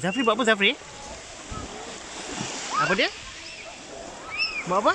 Zafri buat apa Zafri? Apa dia? Buat apa?